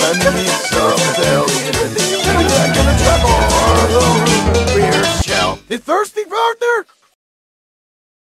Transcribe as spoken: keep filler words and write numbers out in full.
need some Italian. You're gonna travel. Weird shell. It's thirsty birthday.